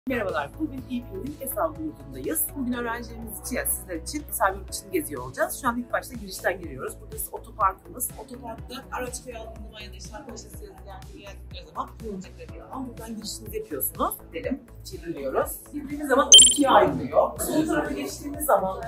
Merhabalar, bugün İYİP'in hesabı yurdundayız. Bugün öğrencilerimiz için, yani sizler için hesabı yurt için geziyor olacağız. Şu an ilk başta girişten giriyoruz. Burası otoparkımız. Otoparkta araç kiraladığınız zaman ya da işte arkadaşlar geldikleri zaman kullanacakları bir alan. Buradan girişinizi yapıyorsunuz. Gidelim, çeviriyoruz. Girdiğimiz zaman ikiye ayrılıyor. Sol tarafa geçtiğimiz zaman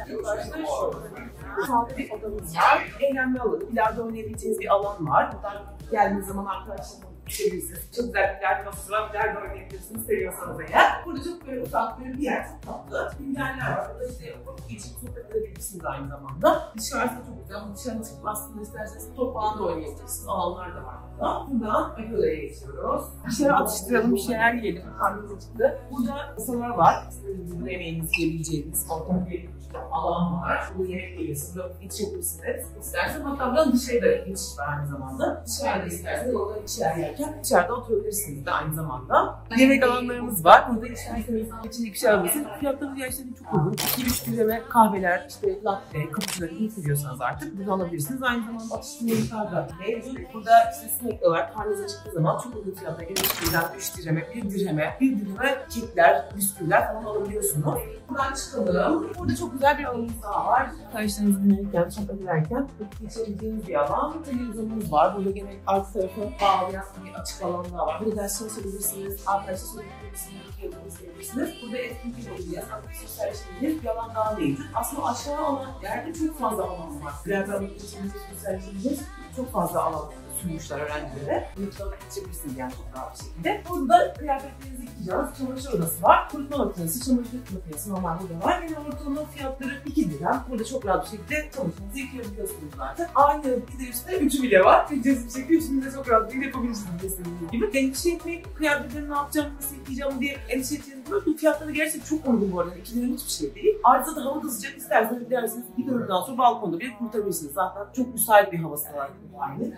sağda bir odamız var. Eğlenme alanı, ileride oynayabileceğiniz bir alan var. Buradan geldiğiniz zaman arkadaşlarınızla geçebilirsiniz. Çok güzel bilardo masası var, bilardo oynayabilirsiniz seviyorsanız eğer. Burada çok böyle ufak bir yer, çok tatlı. Günlerler var. Burada işte geçip sohbet edebilirsiniz aynı zamanda. Dışarısı çok güzel. Dışarı çıkıp aslında isterseniz top falan da oynayabilirsiniz. Alanlar da var burada. Buradan Akıla'ya geçiyoruz. Dışarı atıştıralım, bir şeyler yiyelim. Karnımız acıktı. Burada masalar var. Burada yemeğinizi yiyebileceğiniz ortam bir alan var. Burada yemek yiyorsunuz, burada içebilirsiniz. İsterseniz hatta buradan dışarıda geçiş var aynı zamanda. Dışarıda isterseniz orada bir şeyler yerken dışarıda oturabilirsiniz de aynı zamanda. Yemek alanlarımız var. Burada isterseniz içindeki bir şey alabilirsiniz. Fiyatları gerçekten çok uygun. 2-3 liraya kahveler, işte latte, cappuccino iyi seviyorsanız artık bunu alabilirsiniz. Aynı zamanda atıştırmalıklar da mevcut. Burada işte snackler var. Karnınız acıktığı zaman çok uygun fiyatına göre 3 dirheme, 1 dirheme kekler, bisküviler falan alabiliyorsunuz. Buradan çıkalım. Burada çok güzel bir alanımız daha var. Arkadaşlarınızı dinlerken, sohbet ederken geçebileceğiniz bir alan. Televizyonumuz var. Burada gene arka tarafı bağlayan bir açık alan daha var. Burada ders çalışabilirsiniz, arkadaşlar söyleyebilirsiniz, yazabilirsiniz. Burada etkinlik olacağız. Sosyalleştiğiniz bir alan daha mevcut. Aslında aşağı alan yerde çok fazla alan var. Birazdan geçtiğimiz sosyalleştiğiniz çok fazla alan sunmuşlar öğrencilere. Mutfağa geçebilirsiniz yani çok rahat bir şekilde. Burada kıyafetlerinizi yıkayacağınız çamaşır odası var. Kurutma makinesi, çamaşır makinesi normal burada var. Yine ortalama fiyatları 2 lira. Burada çok rahat bir şekilde çamaşırınızı yıkayabiliyorsunuz zaten. Aynı bir de üstte 3'ü bile var. Cezim bir şekilde 3'ünü de çok rahat bir şekilde yapabilirsiniz istediğiniz gibi. Endişe etmeyin, kıyafetleri ne yapacağım, nasıl yıkayacağım diye endişe ettiğiniz gibi. Bu fiyatları gerçekten çok uygun bu arada. 2 lira hiçbir şey değil. Ayrıca da hava da sıcak, isterseniz gidersiniz bir dönemden sonra balkonda bile kurtarabilirsiniz. Zaten çok müsait bir havası var. Aynı.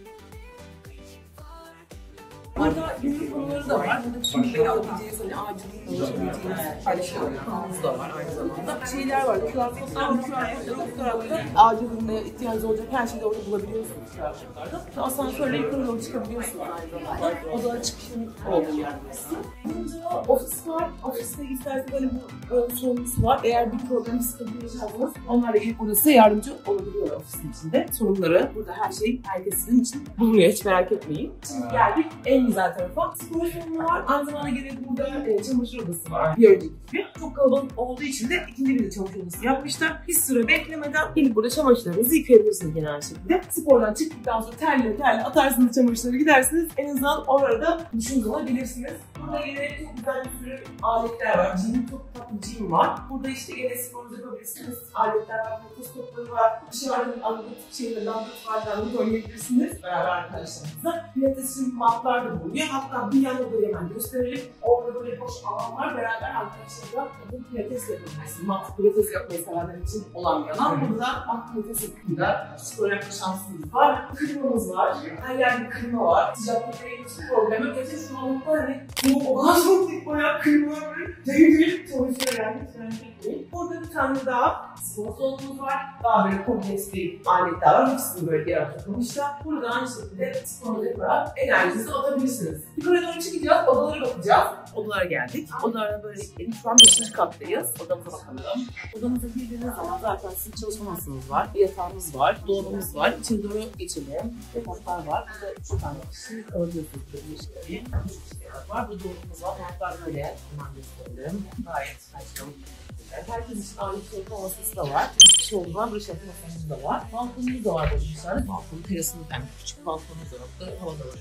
Burada günlük konuları da var. Burada şimdi alabileceğiniz, hani acil ulaşabileceğiniz paylaşımlarımız da var aynı zamanda. Şeyler var, QR kodlar, bu tarafta acil durumda ihtiyacı olacak her şeyi de orada bulabiliyorsunuz QR kodlarda. Asansörle yukarı doğru çıkabiliyorsunuz aynı zamanda. Odalara çıkışın olduğu yer burası. Burada ofis var. Ofiste isterseniz böyle bir sorunuz var. Eğer bir problem sıkıntı yaşarsanız onlarla ilgili burada size yardımcı olabiliyorlar ofisin içinde. Sorunları burada her şey herkes sizin için bulunuyor, hiç merak etmeyin. Şimdi geldik en güzel tarafa. Spor salonu var. Aynı zamanda gene burada çamaşır odası var. Bir önceki gibi. Çok kalabalık olduğu için de ikinci bir de çamaşır odası yapmışlar. Hiç sıra beklemeden gelip burada çamaşırlarınızı yıkayabilirsiniz genel şekilde. Spordan çıktıktan sonra terle atarsınız çamaşırları, gidersiniz. En azından orada düşünüz olabilirsiniz. Burada yine çok güzel bir sürü aletler var. Çok tatlı gym var. Burada işte gene sporunuzu yapabilirsiniz. Aletler var, fotostopları var. Dışarıda anlatıp şeyleri dandık var, dandık oynayabilirsiniz. Beraber arkadaşlarınızla. Pilatesin matlar da bulunuyor. Hatta bir yan odayı hemen gösterelim. Orada böyle boş alan var. Beraber arkadaşlarla pilates yapabilirsiniz. Mat pilates yapmayı sevenler için olan bir alan. Burada mat pilates yapımında spor yapma şansınız var. Klimamız var. Her yerde klima var. Sıcaklıkla ilgili hiçbir problemi yok. Geçen şu anlıkta hani bu o kadar çok dik bayağı klima böyle dengeli çalışıyor yani. Burada bir tane daha spor salonumuz var. Daha böyle kompleks bir aletler var. Hepsini böyle yaratılmışlar. Burada aynı şekilde sporları yaparak enerjinizi atabilirsiniz. Yukarı doğru çıkacağız, odalara bakacağız. Odalara geldik. Odalara böyle gittik. Şu an 5. kattayız. Odamıza bakalım. Odamıza girdiğiniz zaman zaten sizin çalışma masanız var, yatağımız var, dolabımız var. İçeri doğru geçelim. Yataklar var. Burada 3 tane kişi alabiliyorsunuz. Bir şey var. Burada dolabımız var. Yataklar böyle. Hemen gösterelim. Gayet saçmalık. Herkes için aynı soyunma masası da var. 3 kişi olduğu zaman burası yapma masamız da var. Balkonumuz da var burada dışarıda. Balkonu, terasımız yani küçük balkonumuz da var. Burada hava da var.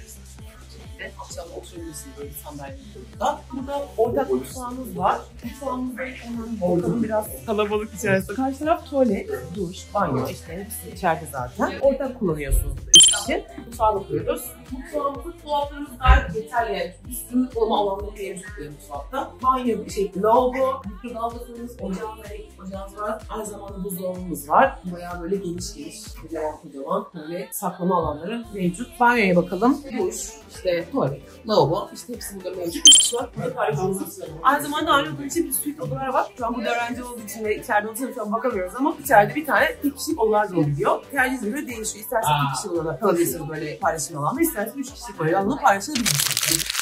Akşam oturabilirsiniz böyle sandalyenin burada. Burada ortak mutfağımız var. Mutfağımızda ortamı biraz kalabalık içerisinde. Karşı taraf tuvalet, duş, banyo işte hepsi içeride zaten. Ortak kullanıyorsunuz burada 3 kişi. Mutfağa bakıyoruz. Mutfağımızda dolaplarımız gayet yeterli yani. Üstünü dolma alanları mevcut mutfakta. Banyo bir şekilde lavabo, mikrodalgasımız, ocağımız var. Aynı zamanda buzdolabımız var. Bayağı böyle geniş kocaman böyle saklama alanları mevcut. Banyoya bakalım. Duş, işte tuvalet, lavabo, işte hepsi burada mevcut. Bir kişi var. Aynı zamanda aynı odanın içinde bir suite odalar var. Şu an burada öğrenci olduğu için ve içeride oturup şu an bakamıyoruz ama içeride bir tane tek kişilik odalar da oluyor. Tercihinize göre değişiyor. İsterseniz bir kişi odada kalabilirsiniz böyle paylaşım alanında, isterseniz 3 kişilik böyle alanı paylaşabilirsiniz.